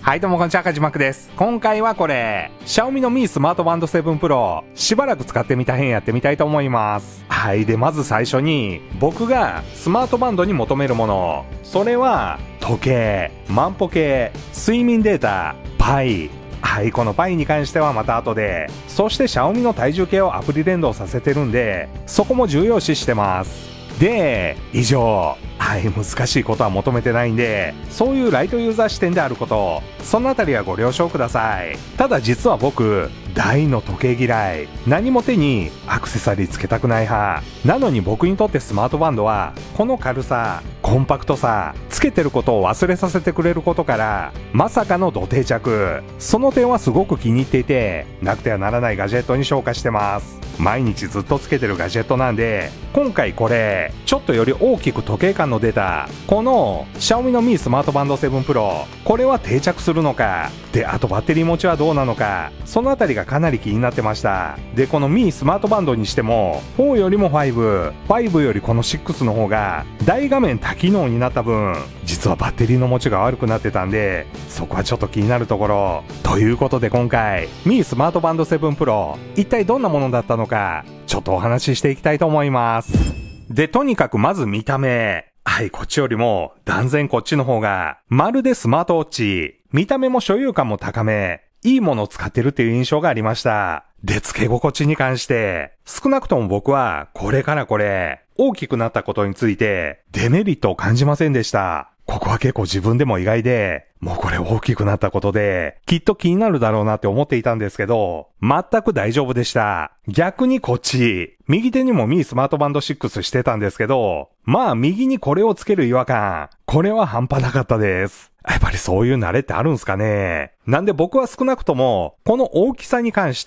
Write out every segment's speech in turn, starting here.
はいどうもこんにちは、かじまくです。今回はこれ、Xiaomi の Mi スマートバンド7 Pro、しばらく使ってみた編やってみたいと思います。はい、でまず最初に、僕がスマートバンドに求めるもの、それは、時計、万歩計、睡眠データ、パイ。はい、このパイに関してはまた後で、そして Xiaomi の体重計をアプリ連動させてるんで、そこも重要視してます。で、以上。はい、難しいことは求めてないんで、そういうライトユーザー視点であること、そのあたりはご了承ください。ただ実は僕、大の時計嫌い。何も手にアクセサリーつけたくない派。なのに僕にとってスマートバンドは、この軽さ、コンパクトさ、つけてることを忘れさせてくれることから、まさかのド定着。その点はすごく気に入っていて、なくてはならないガジェットに昇華してます。毎日ずっとつけてるガジェットなんで、今回これ、ちょっとより大きく時計感の出た、この Xiaomi の Mi スマートバンド7 Pro、これは定着するのか、で、あとバッテリー持ちはどうなのか、そのあたりがかなり気になってました。で、この Mi スマートバンドにしても、4よりも5、5よりこの6の方が、大画面多機能になった分、実はバッテリーの持ちが悪くなってたんで、そこはちょっと気になるところ。ということで今回、Mi スマートバンド7 Pro、一体どんなものだったのか、ちょっとお話ししていきたいと思います。で、とにかくまず見た目。はい、こっちよりも断然こっちの方が、まるでスマートウォッチ。見た目も所有感も高め、いいものを使ってるっていう印象がありました。で、付け心地に関して、少なくとも僕はこれからこれ、大きくなったことについてデメリットを感じませんでした。ここは結構自分でも意外で、もうこれ大きくなったことで、きっと気になるだろうなって思っていたんですけど、全く大丈夫でした。逆にこっち、右手にも Mi スマートバンド6してたんですけど、まあ右にこれをつける違和感、これは半端なかったです。やっぱりそういう慣れってあるんすかね。なんで僕は少なくとも、この大きさに関して、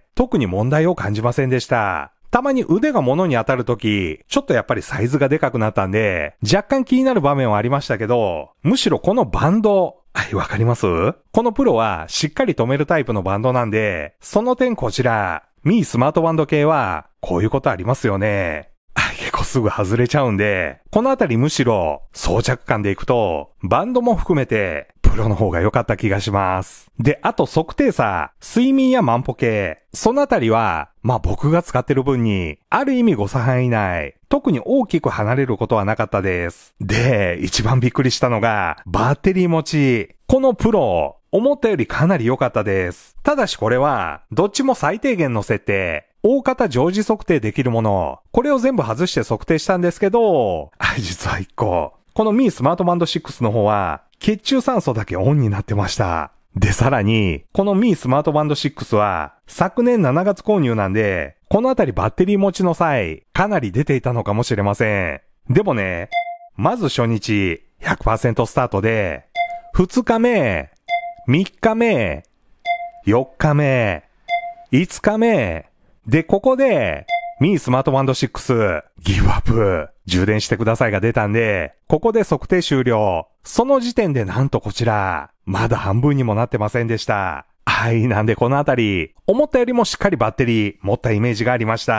特に問題を感じませんでした。たまに腕が物に当たるとき、ちょっとやっぱりサイズがでかくなったんで、若干気になる場面はありましたけど、むしろこのバンド、はい、わかります？このプロはしっかり止めるタイプのバンドなんで、その点こちら、Mi スマートバンド系は、こういうことありますよね。結構すぐ外れちゃうんで、このあたりむしろ装着感でいくと、バンドも含めて、プロの方が良かった気がします。で、あと測定差、睡眠や万歩計、そのあたりは、まあ僕が使ってる分に、ある意味誤差範囲内、特に大きく離れることはなかったです。で、一番びっくりしたのが、バッテリー持ち。このプロ、思ったよりかなり良かったです。ただしこれは、どっちも最低限の設定。大方常時測定できるもの。これを全部外して測定したんですけど、実は1個。この Mi スマートバンド6の方は、血中酸素だけオンになってました。で、さらに、この Mi スマートバンド6は、昨年7月購入なんで、このあたりバッテリー持ちの際、かなり出ていたのかもしれません。でもね、まず初日、100% スタートで、2日目、3日目、4日目、5日目、で、ここで、Mi スマートバンド6、ギブアップ、充電してくださいが出たんで、ここで測定終了。その時点でなんとこちら、まだ半分にもなってませんでした。はい、なんでこのあたり、思ったよりもしっかりバッテリー持ったイメージがありました。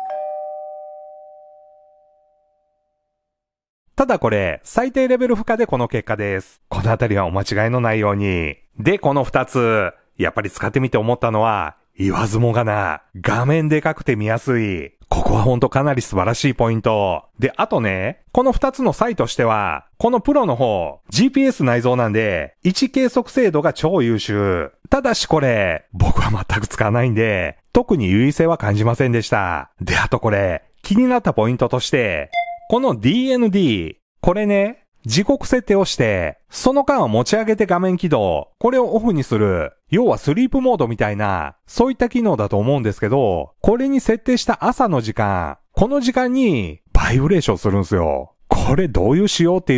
ただこれ、最低レベル負荷でこの結果です。このあたりはお間違いのないように。で、この2つ、やっぱり使ってみて思ったのは、言わずもがな。画面でかくて見やすい。ここはほんとかなり素晴らしいポイント。で、あとね、この2つの差異としては、このプロの方、GPS 内蔵なんで、位置計測精度が超優秀。ただしこれ、僕は全く使わないんで、特に優位性は感じませんでした。で、あとこれ、気になったポイントとして、この DND、これね、時刻設定をして、その間を持ち上げて画面起動、これをオフにする、要はスリープモードみたいな、そういった機能だと思うんですけど、これに設定した朝の時間、この時間にバイブレーションするんですよ。これどういう仕様っていう、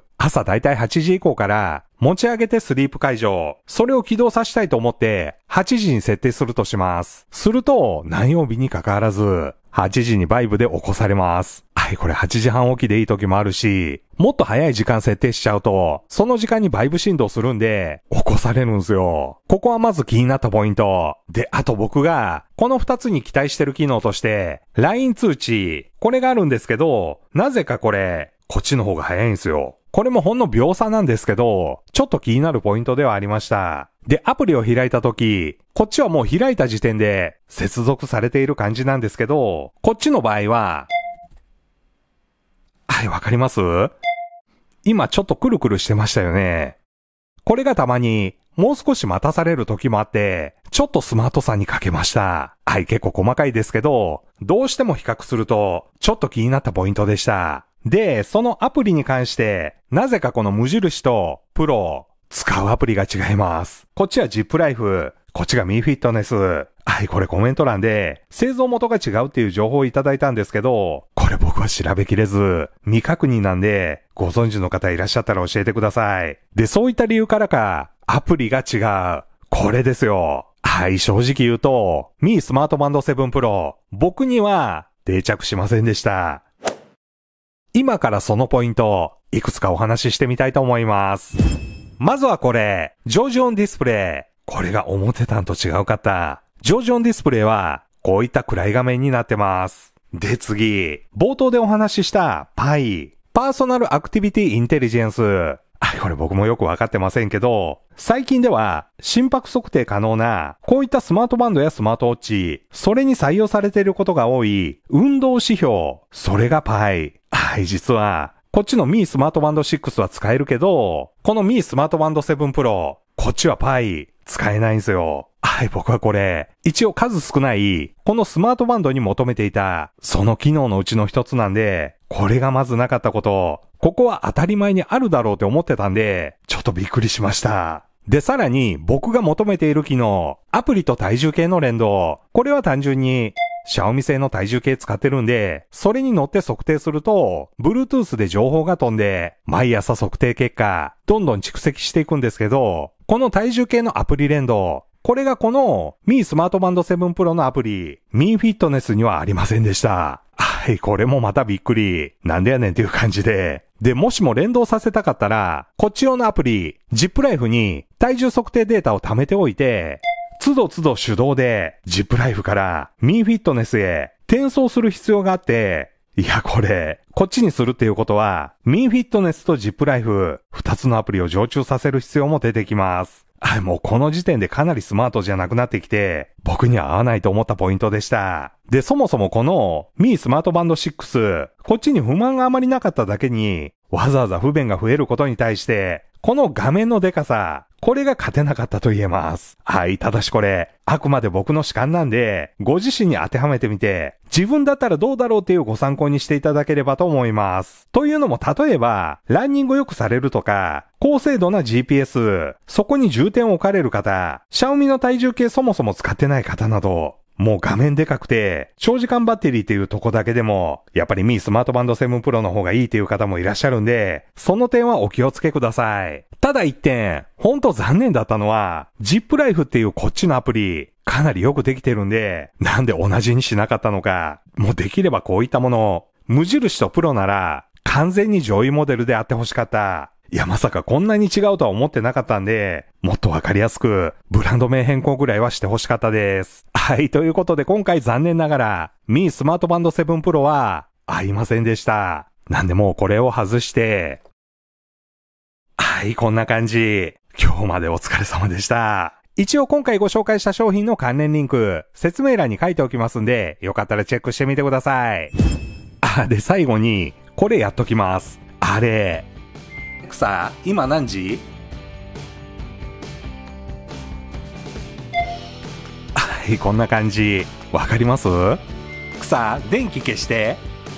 朝だいたい8時以降から持ち上げてスリープ解除、それを起動させたいと思って8時に設定するとします。すると何曜日に関わらず8時にバイブで起こされます。はい、これ8時半起きでいい時もあるし、もっと早い時間設定しちゃうと、その時間にバイブ振動するんで、起こされるんですよ。ここはまず気になったポイント。で、あと僕が、この2つに期待してる機能として、LINE 通知、これがあるんですけど、なぜかこれ、こっちの方が早いんですよ。 これもほんの秒差なんですけど、ちょっと気になるポイントではありました。で、アプリを開いたとき、こっちはもう開いた時点で接続されている感じなんですけど、こっちの場合は、はい、わかります？今ちょっとくるくるしてましたよね。これがたまにもう少し待たされる時もあって、ちょっとスマートさに欠けました。はい、結構細かいですけど、どうしても比較するとちょっと気になったポイントでした。で、そのアプリに関して、なぜかこの無印とプロ、使うアプリが違います。こっちはジップライフ、こっちがミーフィットネス。はい、これコメント欄で製造元が違うっていう情報をいただいたんですけど、これ僕は調べきれず、未確認なんで、ご存知の方いらっしゃったら教えてください。で、そういった理由からか、アプリが違う。これですよ。はい、正直言うと、ミースマートバンド7 Pro、僕には定着しませんでした。今からそのポイント、いくつかお話ししてみたいと思います。まずはこれ、常時オンディスプレイ。これが思ってたんと違うかった。常時オンディスプレイは、こういった暗い画面になってます。で次、冒頭でお話ししたPI、パーソナルアクティビティインテリジェンス。これ僕もよくわかってませんけど、最近では心拍測定可能な、こういったスマートバンドやスマートウォッチ、それに採用されていることが多い運動指標、それがPI。はい、実は、こっちのミースマートバンド6は使えるけど、このミースマートバンド7 Pro、こっちはPI、使えないんですよ。はい、僕はこれ、一応数少ない、このスマートバンドに求めていた、その機能のうちの一つなんで、これがまずなかったこと、ここは当たり前にあるだろうって思ってたんで、ちょっとびっくりしました。で、さらに僕が求めている機能、アプリと体重計の連動、これは単純に、シャオミ製の体重計使ってるんで、それに乗って測定すると、Bluetooth で情報が飛んで、毎朝測定結果、どんどん蓄積していくんですけど、この体重計のアプリ連動、これがこの、ミースマートバンド7 Pro のアプリ、ミーフィットネスにはありませんでした。はい、これもまたびっくり。なんでやねんっていう感じで。で、もしも連動させたかったら、こっち用のアプリ、ジップライフに体重測定データを貯めておいて、都度都度手動で、ジップライフからミーフィットネスへ転送する必要があって、いやこれ、こっちにするっていうことは、ミーフィットネスとジップライフ、2つのアプリを常駐させる必要も出てきます。はい、もうこの時点でかなりスマートじゃなくなってきて、僕には合わないと思ったポイントでした。で、そもそもこのミースマートバンド6、こっちに不満があまりなかっただけに、わざわざ不便が増えることに対して、この画面のデカさ、これが勝てなかったと言えます。はい、ただしこれ、あくまで僕の主観なんで、ご自身に当てはめてみて、自分だったらどうだろうっていうご参考にしていただければと思います。というのも例えば、ランニングよくされるとか、高精度な GPS、そこに重点を置かれる方、シャオミの体重計そもそも使ってない方など、もう画面でかくて、長時間バッテリーっていうとこだけでも、やっぱりミースマートバンド7 Pro の方がいいっていう方もいらっしゃるんで、その点はお気をつけください。ただ一点、ほんと残念だったのは、ジップライフっていうこっちのアプリ、かなりよくできてるんで、なんで同じにしなかったのか、もうできればこういったもの、無印とプロなら、完全に上位モデルであってほしかった。いやまさかこんなに違うとは思ってなかったんで、もっとわかりやすく、ブランド名変更ぐらいはしてほしかったです。はい、ということで今回残念ながら、ミースマートバンド7 Pro は、合いませんでした。なんでもうこれを外して、はい、こんな感じ。今日までお疲れ様でした。一応今回ご紹介した商品の関連リンク、説明欄に書いておきますんで、よかったらチェックしてみてください。で、最後に、これやっときます。今何時？はい、こんな感じ。わかります？電気消して。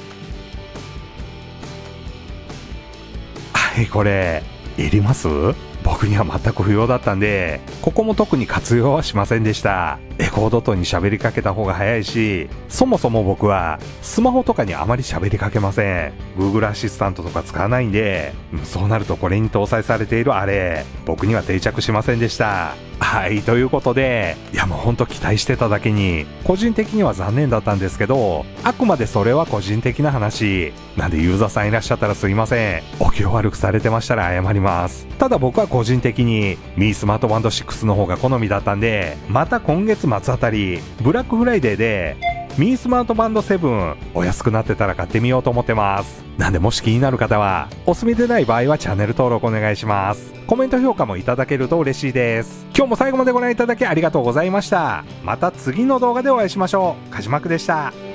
はい、これ、いります？僕には全く不要だったんで、ここも特に活用はしませんでした。エコードットに喋りかけた方が早いし、そもそも僕はスマホとかにあまり喋りかけません。Google アシスタントとか使わないんで、そうなるとこれに搭載されているあれ、僕には定着しませんでした。はい、ということで、いやもうほんと期待してただけに、個人的には残念だったんですけど、あくまでそれは個人的な話。なんでユーザーさんいらっしゃったらすいません。お気を悪くされてましたら謝ります。ただ僕は個人的に、ミースマートバンド6の方が好みだったんで、また今月末あたり、ブラックフライデーで、 ミースマートバンド7お安くなってたら買ってみようと思ってます。なんでもし気になる方は、お住みでない場合はチャンネル登録お願いします。コメント評価もいただけると嬉しいです。今日も最後までご覧いただきありがとうございました。また次の動画でお会いしましょう。かじまくでした。